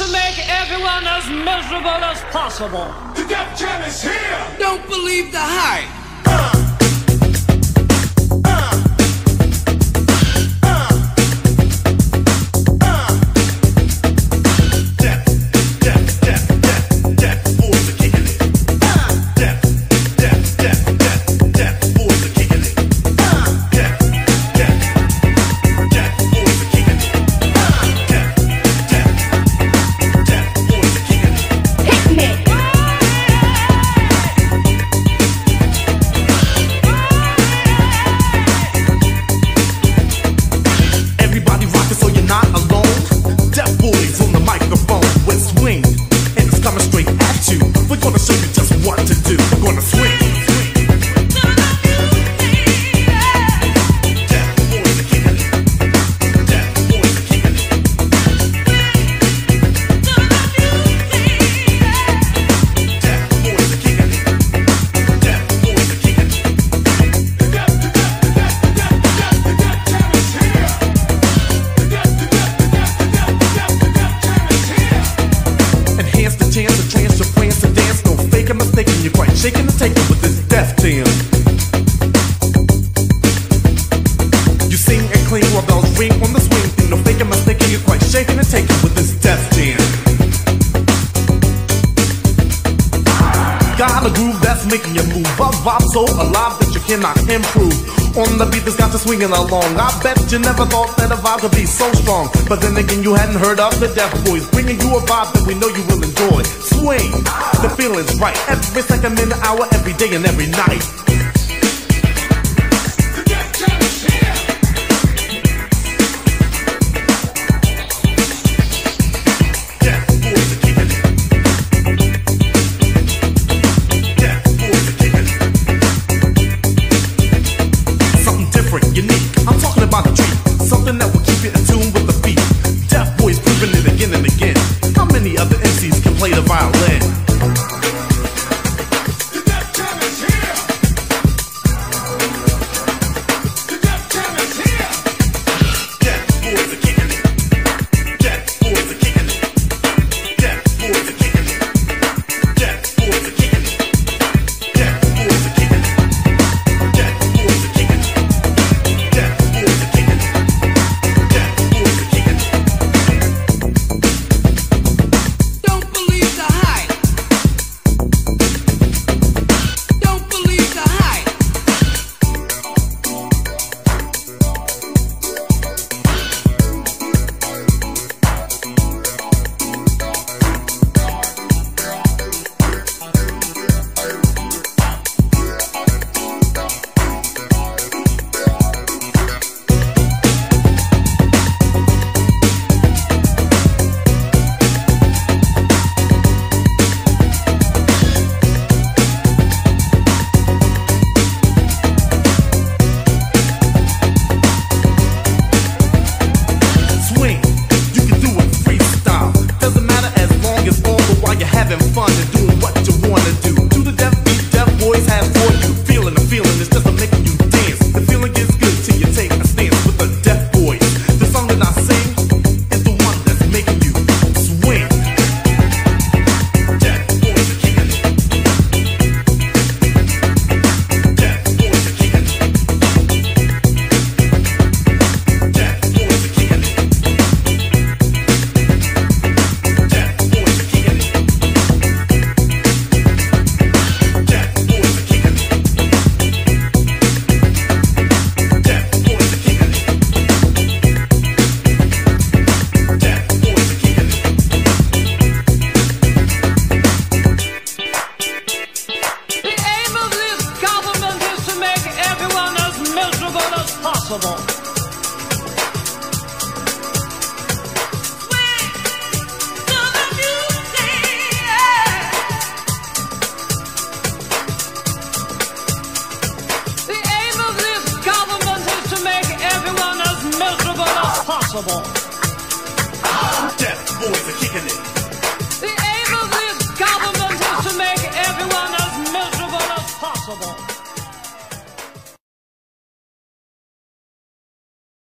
to make everyone as miserable as possible. The Def Jam is here! Don't believe the hype. Shaking and taking with this Def Jam. You sing and clean while bells ring on the swing. Ain't no faking, mistaking, you're quite shaking and taking with this Def Jam. Got a groove that's making you move. A vibe so alive that you cannot improve. On the beat that's got you swinging along. I bet you never thought that a vibe could be so strong. But then again, you hadn't heard of the Def Boys, bringing you a vibe that we know you will enjoy. Swing, the feeling's right. Every second, minute, hour, every day and every night. I'm talking about a treat, something that will keep you in tune with the beat. Def Boys proving it again and again. How many other MCs can play the violin? The Def Jam is here! The Def Jam is here! Def Boys are kicking it. Def Boys are kicking it. Def Boys are kicking it. Def Boys are kicking it. Def Boys are kicking it. Def Boys are kicking it. Having fun and doing what you wanna do. To the Def beat, Def Boys have for you. Feeling the feeling is just a making you dance. The feeling gets good till you take a stance with the Def Boys. The song that I sing is the one that's making you swing. Def Boys are kicking it. Def Boys are kicking it. Def Boys are kicking it. Def Boys are kicking it. Possible. The aim of this government is to make everyone as miserable as possible. Def Boys are kicking it.